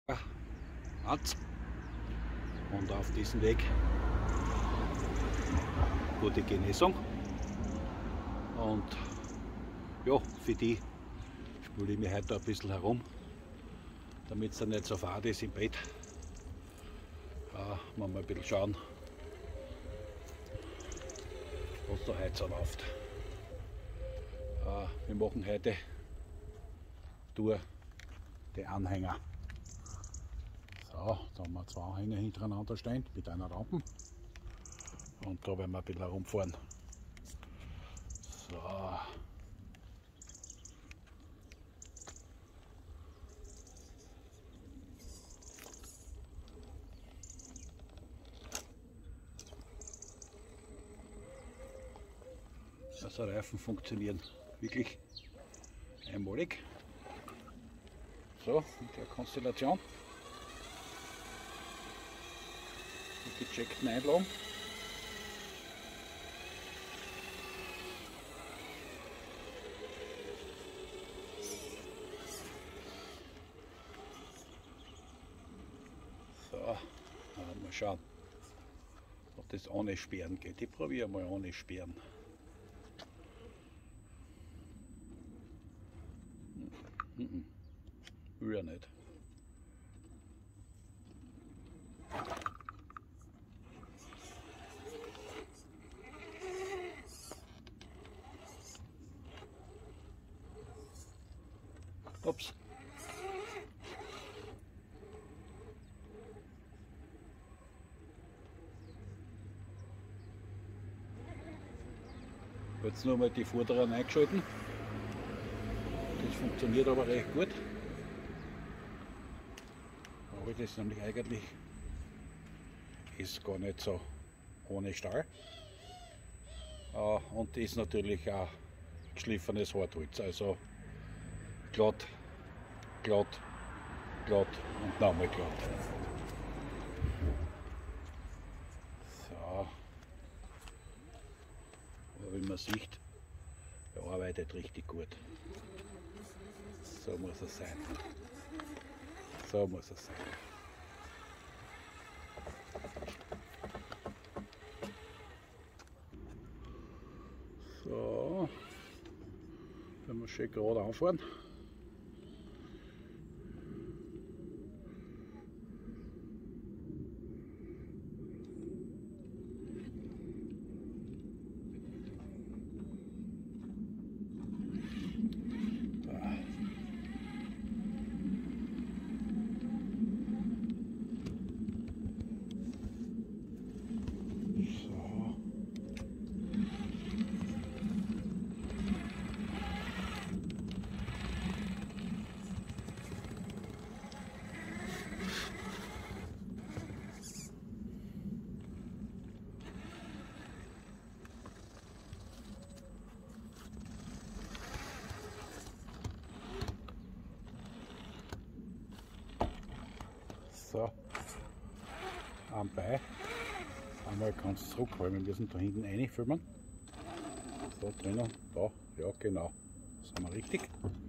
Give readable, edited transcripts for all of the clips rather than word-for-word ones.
hat. Und auf diesem Weg gute Genesung. Und ja, für die spüle ich mich heute ein bisschen herum, damit es dann nicht so fad ist im Bett. Mal ein bisschen schauen, was da heute so läuft. Wir machen heute Tour die Anhänger. So, da haben wir zwei Anhänger hintereinander stehen mit einer Lampe. Und da werden wir ein bisschen herumfahren. So. Also Reifen funktionieren wirklich einmalig. So, mit der Konstellation. Mit gecheckten Einlagen. So, mal schauen, ob das ohne Sperren geht. Ich probiere mal ohne Sperren. Will ja nicht. Ups. Jetzt nur mal die Vorderen eingeschalten. Das funktioniert aber recht gut. Aber das nämlich eigentlich ist gar nicht so ohne Stahl. Und ist natürlich auch geschliffenes Hartholz. Also glatt, glatt, glatt und nochmal glatt. So. Aber wie man sieht, er arbeitet richtig gut. So muss es sein. So muss es sein. So, wenn wir schön gerade anfahren. So, anbei. Einmal ganz zurück, weil wir müssen da hinten reinfilmen. So, drinnen, da, ja genau, sind wir richtig.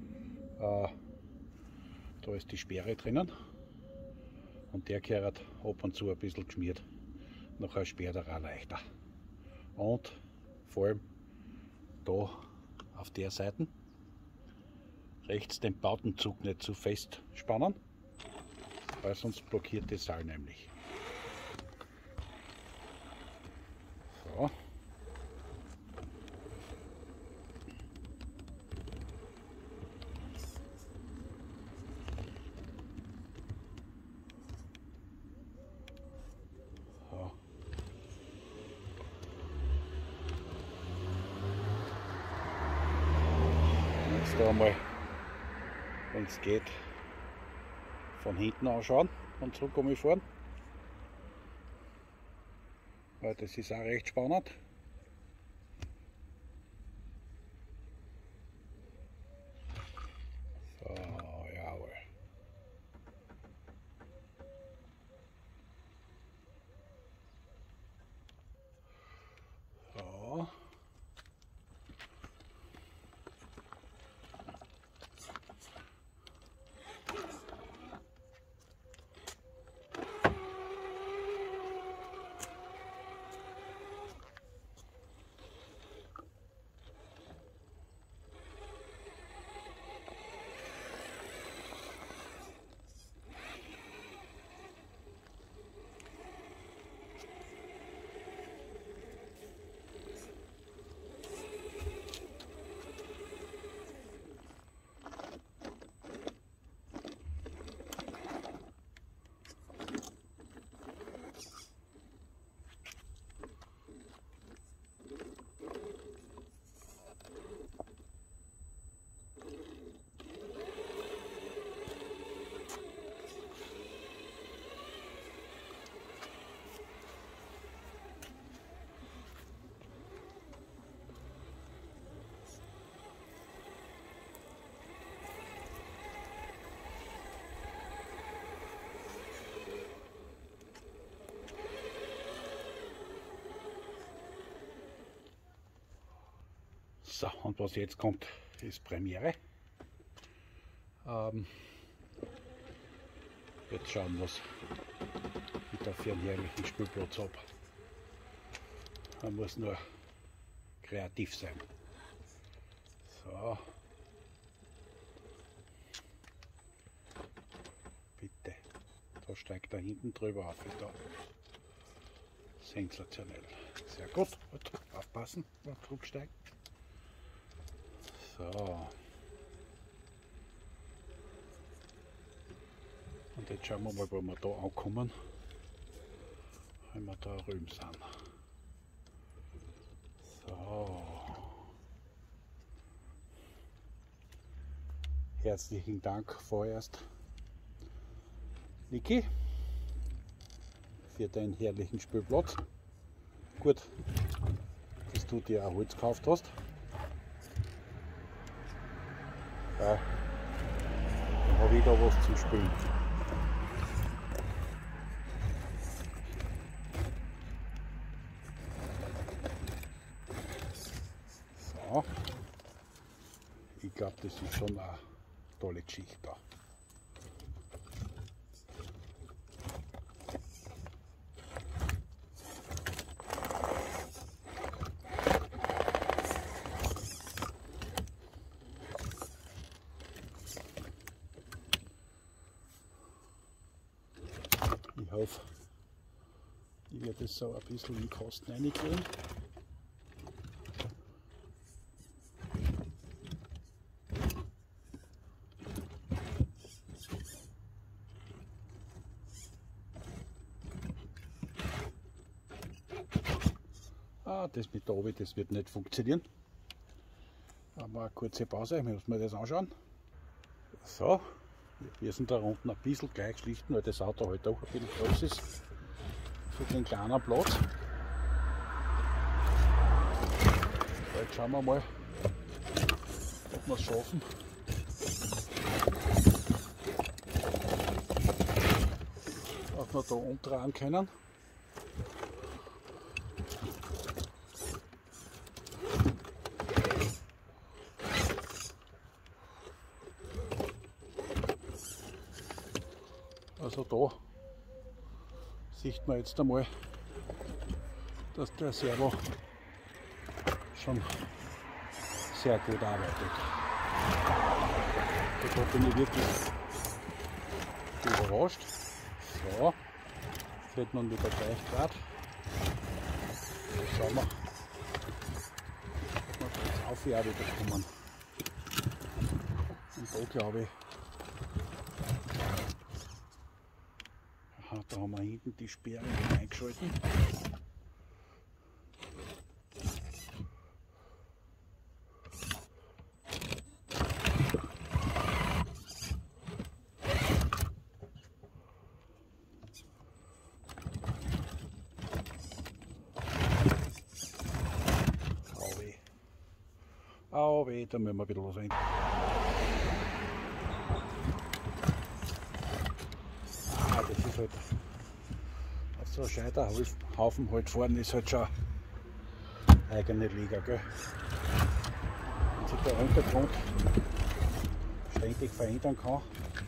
Da ist die Sperre drinnen und der gehört ab und zu ein bisschen geschmiert. Nachher sperrt er auch leichter. Und vor allem da auf der Seite rechts den Bautenzug nicht zu fest spannen, weil sonst blockiert das Seil nämlich. So. So. Jetzt da mal, wenn es geht, von hinten anschauen und zurück fahren. Weil das ist auch recht spannend. So, jawohl. So. So, und was jetzt kommt, ist Premiere. Jetzt schauen, was ich da für einen herrlichen Spielplatz habe. Man muss nur kreativ sein. So. Bitte. Da steigt er hinten drüber auf. Da. Sensationell. Sehr gut. Aufpassen, beim Flugsteigen. So. Und jetzt schauen wir mal, wo wir da ankommen, wenn wir da drüben sind. So. Herzlichen Dank vorerst, Niki, für deinen herrlichen Spielplatz. Gut, dass du dir auch Holz gekauft hast. Dann habe ich da was zum Spielen. So. Ich glaube, das ist schon eine tolle Geschichte da. Ich hoffe, ich werde das so ein bisschen in Kosten reingehen. Das mit da oben, das wird nicht funktionieren. Haben wir eine kurze Pause, wir müssen das anschauen. So, wir sind da unten ein bisschen gleich schlichten, weil das Auto halt auch ein bisschen groß ist für den kleinen Platz. Jetzt schauen wir mal, ob wir es schaffen. Ob wir da umdrehen können. Also da sieht man jetzt einmal, dass der Servo schon sehr gut arbeitet. Da bin ich wirklich überrascht. So, fährt man wieder gleich gerade. Schauen wir, ob wir jetzt auf wieder kommen. Und da glaube ich, da haben wir hinten die Sperre eingeschalten. Au weh, da müssen wir ein bisschen was rein. Das ist halt auf so ein Scheiterhaufen halt fahren, ist halt schon eigene Liga, gell? Wenn sich der Untergrund ständig verändern kann.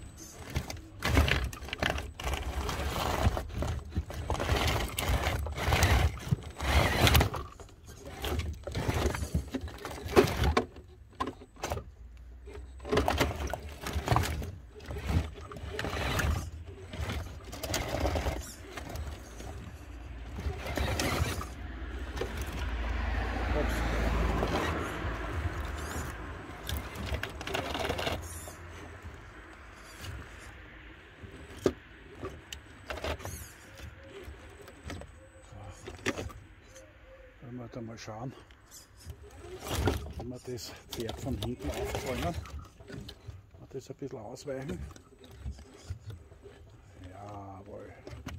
Da mal schauen, wenn wir das Pferd von hinten aufzäumen und das ein bisschen ausweichen. Jawohl.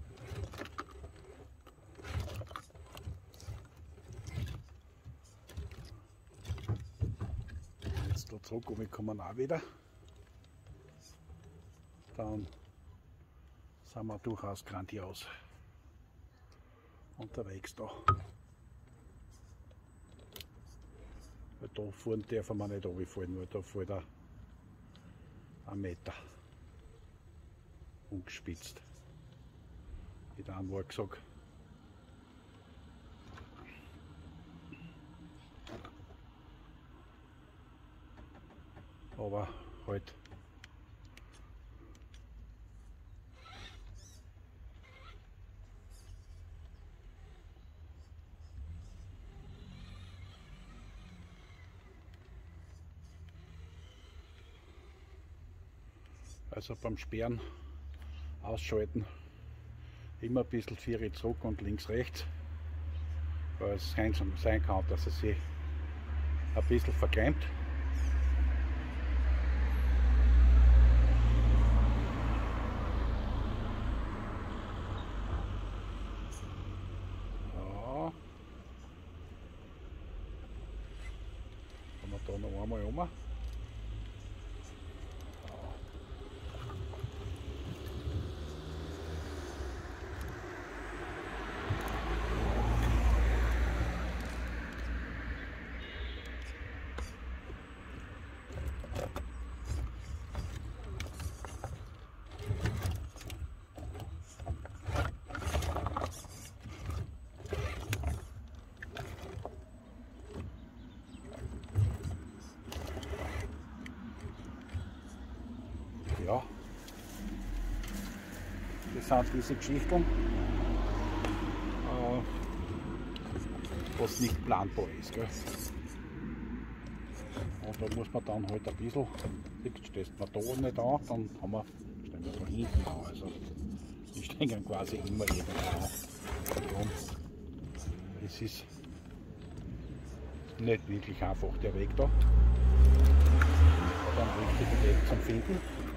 Jetzt da zurück kommen wir auch wieder. Dann sind wir durchaus grandios unterwegs da. Weil da vorne dürfen wir nicht runterfallen, weil da fällt er 1 Meter ungespitzt. Wie der Anwalt gesagt. Aber halt. Also beim Sperren ausschalten immer ein bisschen Viere zurück und links rechts, weil es sein kann, dass es sich ein bisschen verklemmt. Ja. Kommen wir da noch einmal um. Ja, das sind diese Geschichten, was nicht planbar ist. Gell? Und da muss man dann halt ein bisschen, stehst man da nicht an, dann haben wir, stehen wir da hinten an. Also die stehen quasi immer eben an. Und es ist nicht wirklich einfach der Weg da. Dann richtigen Weg zum Finden.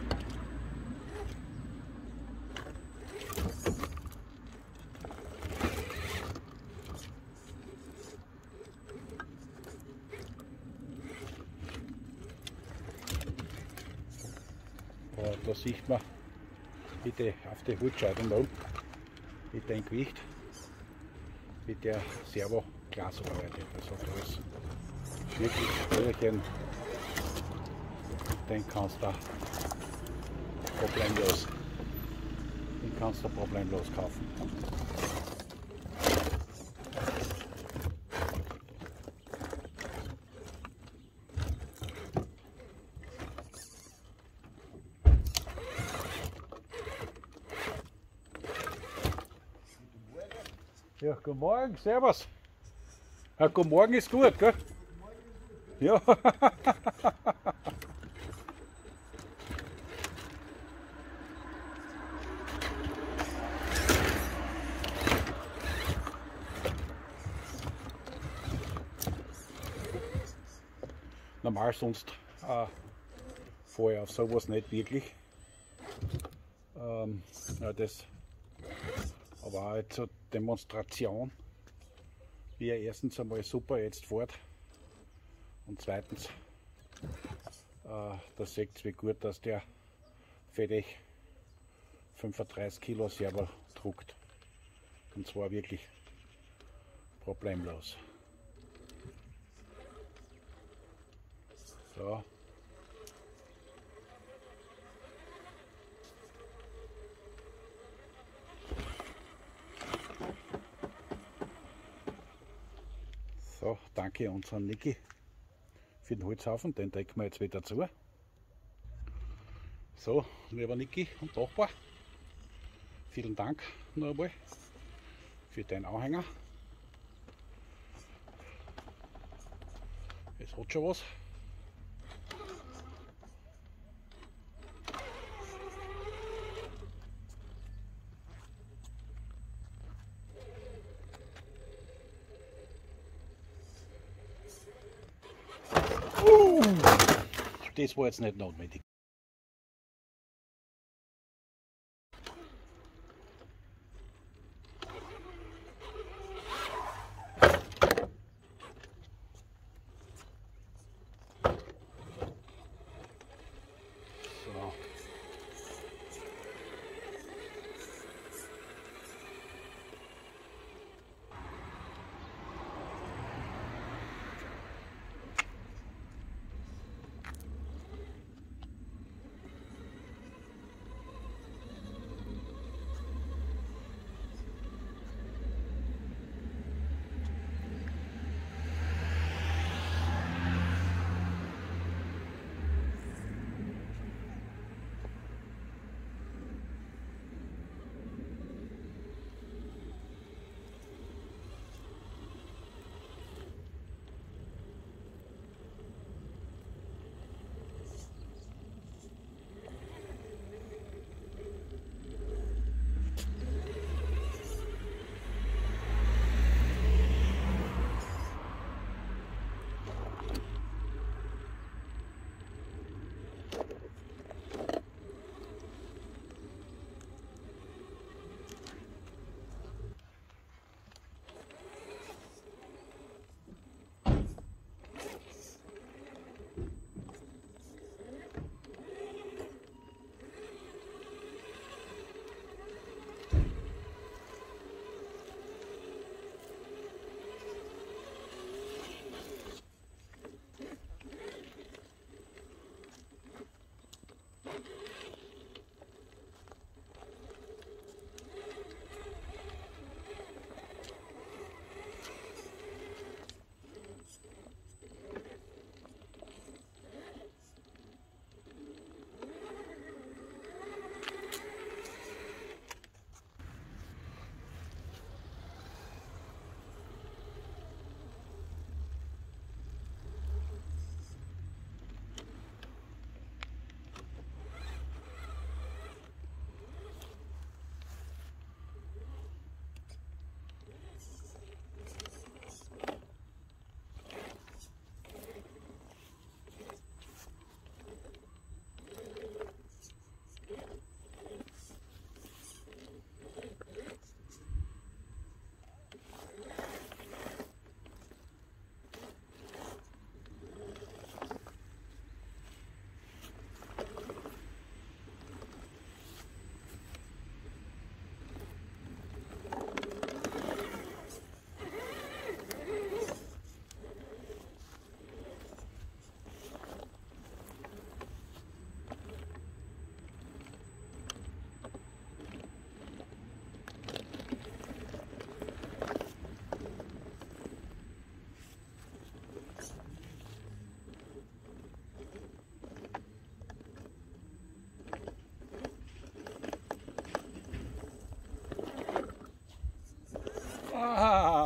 Da sieht man bitte auf die Holzscheiben da mit dem Gewicht, mit der Servo-Glas arbeitet. Also da ist wirklich Röhrchen, den kannst du problemlos kaufen. Ja, guten Morgen, servus. Ja, guten Morgen ist gut, gell? Ja. Normal sonst fahre ich auf sowas nicht wirklich. Ja, aber auch jetzt so Demonstration, wie er erstens einmal super jetzt fährt und zweitens, da seht ihr, wie gut, dass der FedEx 35 Kilo Servo druckt. Und zwar wirklich problemlos. So. So, danke unseren Niki für den Holzhaufen, den decken wir jetzt wieder zu. So, lieber Niki und Nachbar, vielen Dank noch einmal für deinen Anhänger. Es hat schon was. Das war jetzt nicht notwendig. So.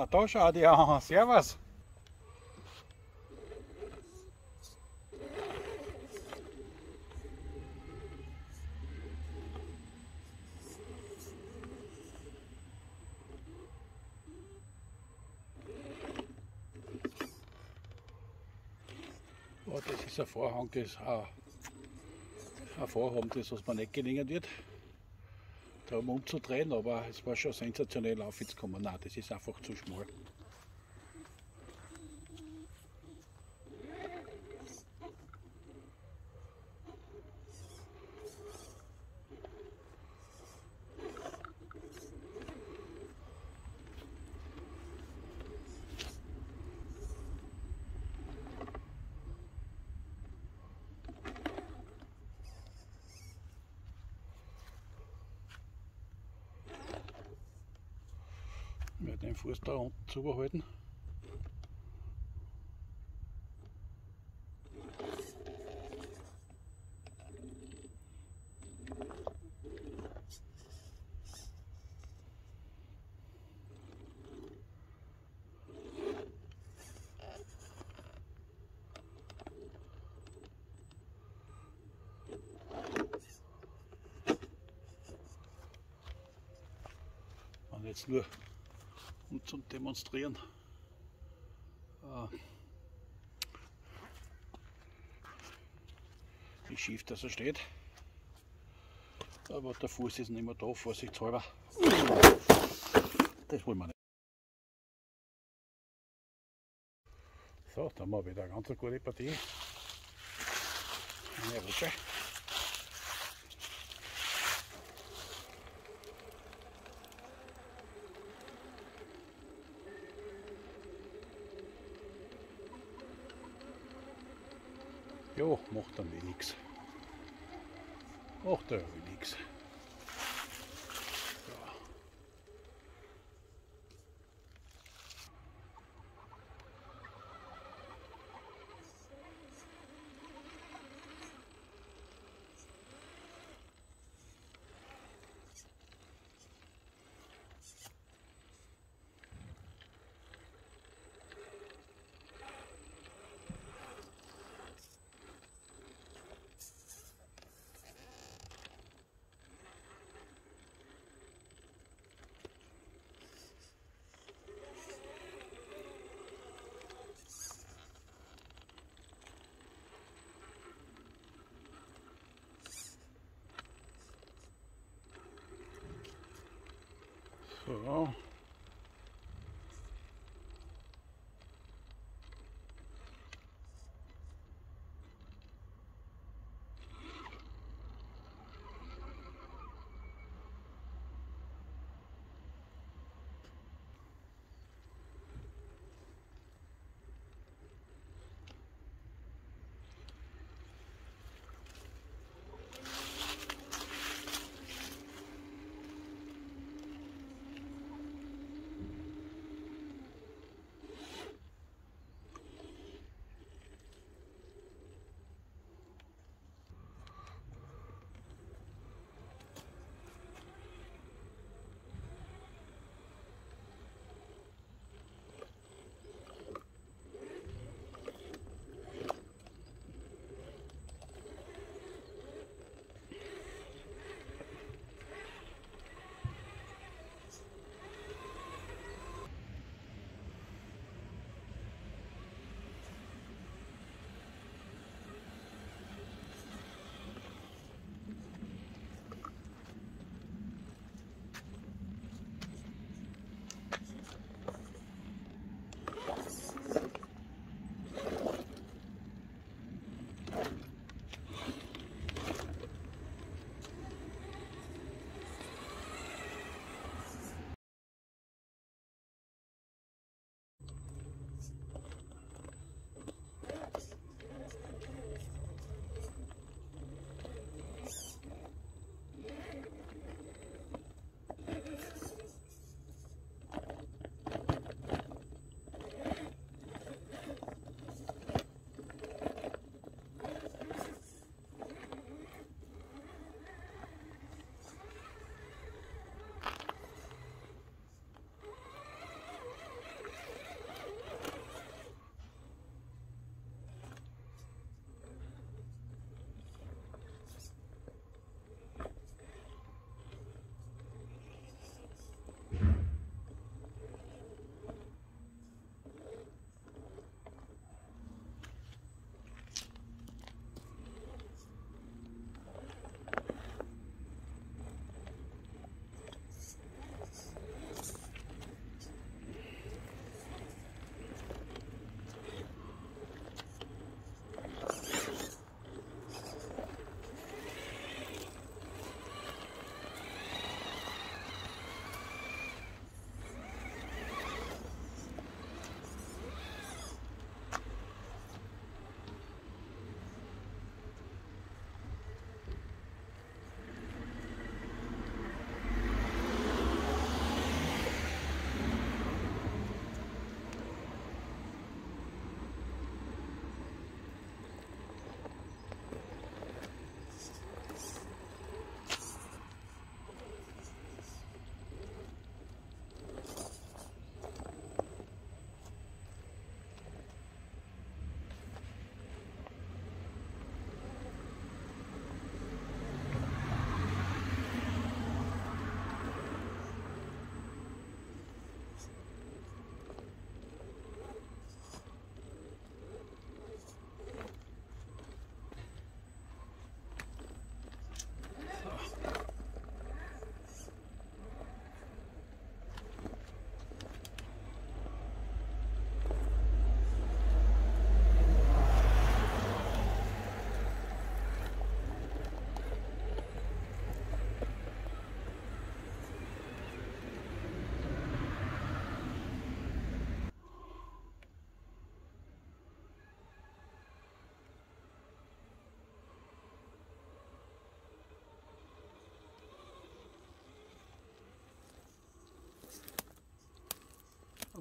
da schau die an. Servus. Oh, das ist ein Vorhang, ein Vorhaben, das was mir nicht gelingen wird, darum umzudrehen, aber es war schon sensationell aufwärts gekommen. Nein, das ist einfach zu schmal. Ich werde den Fuß da unten zu halten. Und jetzt nur um zu demonstrieren. Wie schief das er steht. Aber der Fuß ist nicht mehr da, vorsichtshalber. Das wollen wir nicht. So, da haben wir wieder eine ganz gute Partie. Eine Rutsche. Ja, macht dann eh nichts. Macht ja eh nichts. So.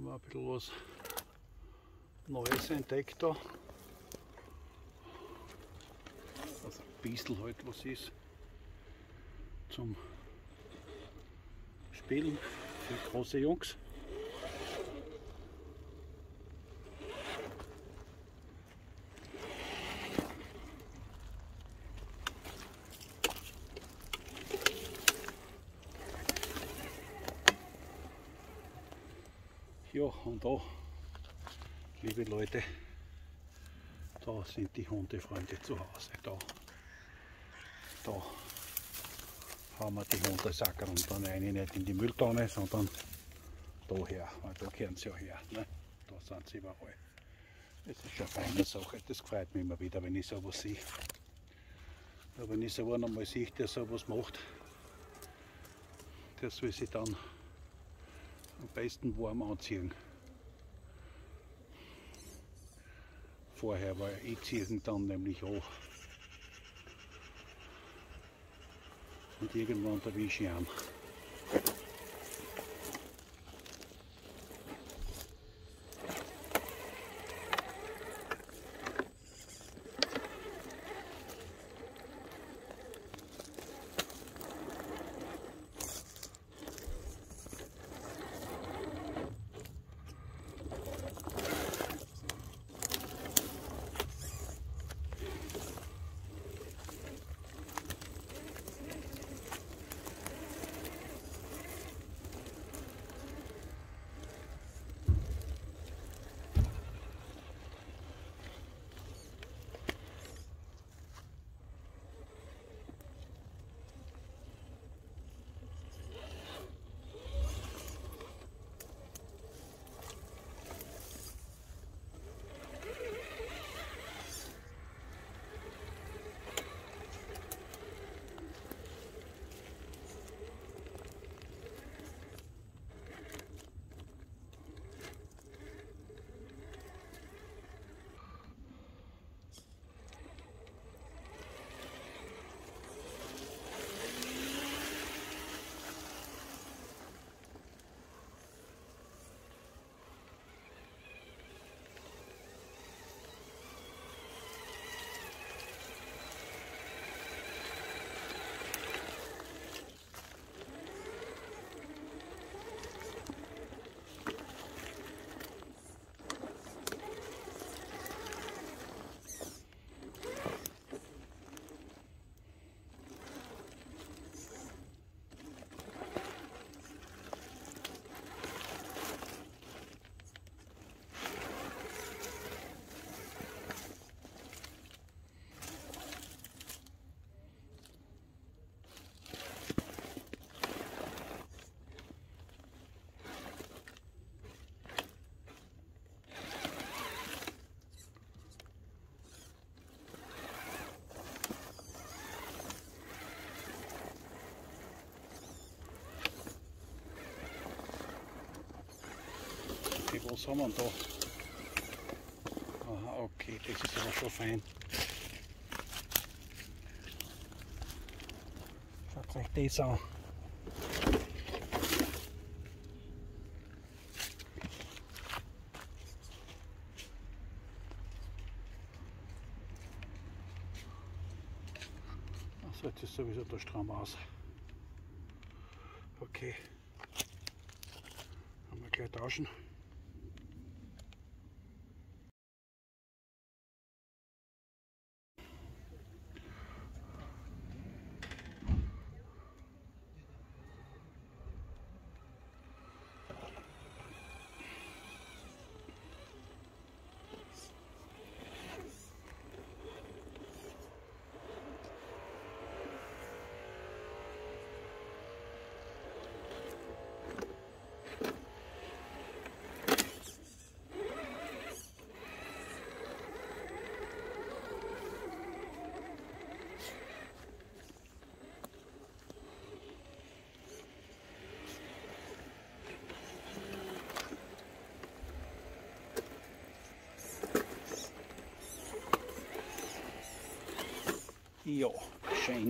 wir ein bisschen was Neues entdeckt da. Also ein bisschen halt was ist zum Spielen für große Jungs. Ja, und da, liebe Leute, da sind die Hundefreunde zu Hause. Da haben wir die Hundesackerl und dann rein, nicht in die Mülltonne, sondern daher, weil da gehören sie ja her. Ne? Da sind sie überall. Das ist eine feine Sache, das freut mich immer wieder, wenn ich sowas sehe. Ja, wenn ich so einen einmal sehe, der sowas macht, der soll sich dann am besten warm anziehen. Vorher, weil ich ziehe ihn dann nämlich an. Und irgendwann erwische ich ihn. Was haben wir da? Aha, okay, das ist aber schon fein. Schaut euch das an. So, jetzt ist sowieso der Strom aus. Okay. Haben wir gleich tauschen. Ja, schön.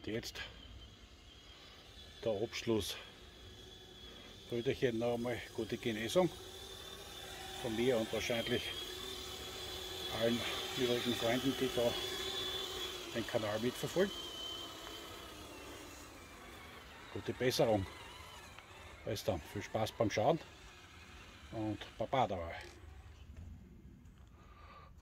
jetzt der Abschluss. Brüderchen, noch einmal gute Genesung von mir und wahrscheinlich allen übrigen Freunden, die da den Kanal mitverfolgen. Gute Besserung. Alles dann, viel Spaß beim Schauen und Baba dabei.